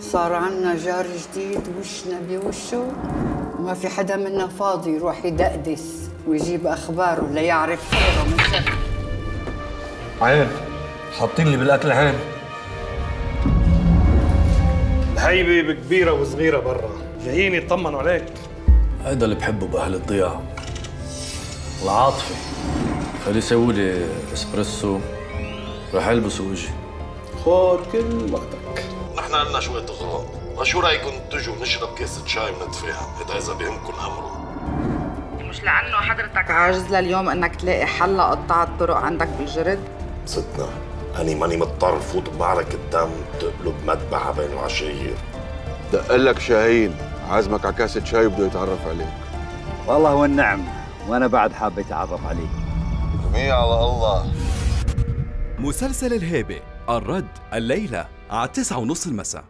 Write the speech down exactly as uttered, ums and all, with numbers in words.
صار عنا جار جديد وشنا بوشه، وما في حدا منا فاضي يروح يدقدس ويجيب أخباره ليعرف خيره من شر. عين حاطين لي بالأكل عين. الهيبة كبيرة وصغيرة برا، جايين يطمنوا عليك. هيدا اللي بحبه بأهل الضياع، العاطفة. خليه يسوي لي اسبريسو، رح البس وجي. خذ كل وقتك. نحن عنا شوية أغراض، شو رأيكم تجوا نشرب كاسة شاي ونتفاهم؟ هيدا إذا بيهمكم أمره. مش لأنه حضرتك عاجز لليوم إنك تلاقي حل لقطاع الطرق عندك بالجرد؟ ستنا، أنا ماني مضطر فوت بمعركة دم تقلب مذبحة بين العشاير. دق لك شاهين عازمك على كاسة شاي وبده يتعرف عليك. والله والنعم، وأنا بعد حاب أتعرف عليك. جميع على الله. مسلسل الهيبة الرد الليلة على تسعة ونص المساء.